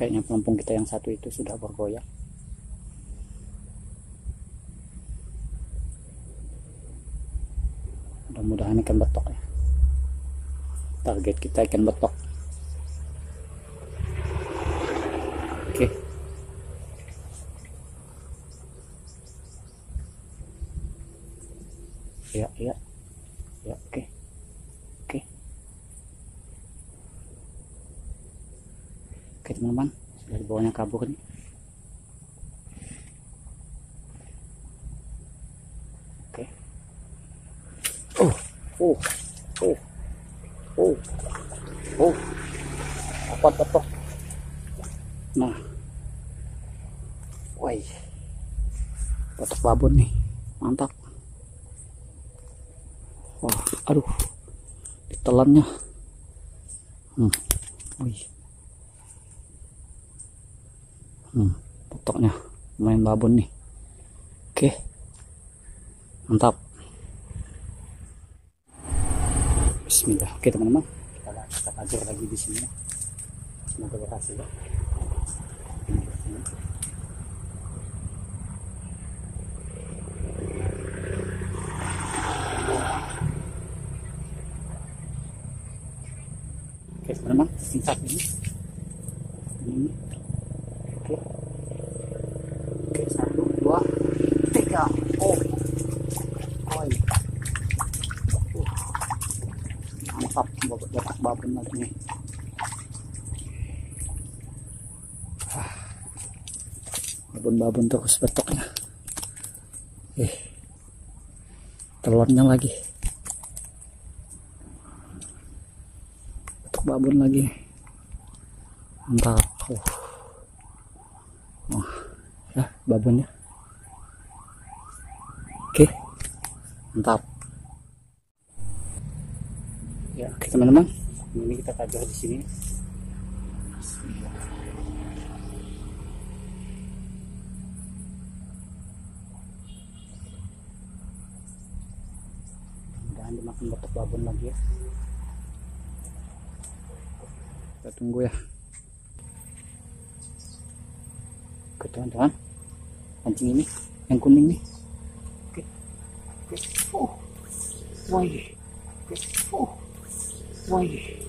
Kayaknya pelampung kita yang satu itu sudah bergoyang. Mudah-mudahan ikan betok ya. Target kita ikan betok. Oke. Ya, ya. Ya, oke. Oke. Oke, teman-teman. Sudah di bawahnya kabur nih. Oke. Oh. Dapat betok. Nah. Woi. Betok babon nih. Mantap. Wah, aduh, ditelannya. Wih. Potoknya lumayan babon nih. Oke, mantap. Bismillah. Oke teman-teman, kita ajar lagi di sini. Semoga berhasil ya. Oke teman-teman, mantap ini. Oke. Oke, 1, 2, 3. Oh. Mantap, betok babon lagi nih. Babon-babon terus betoknya. Telurnya lagi. Betok babon lagi. Mantap. Ya, babonnya. Oke. Mantap. Ya, oke teman-teman. Ini kita tajar di sini. Mudah-mudahan dimakan betok babon lagi ya. Kita tunggu ya. Oke teman-teman, pancing ini yang kuning nih. Oke. Woi. Woi.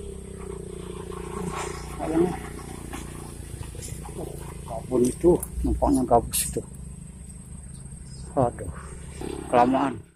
Sayangnya. Babon itu nampaknya gabus itu. Aduh, kelamaan.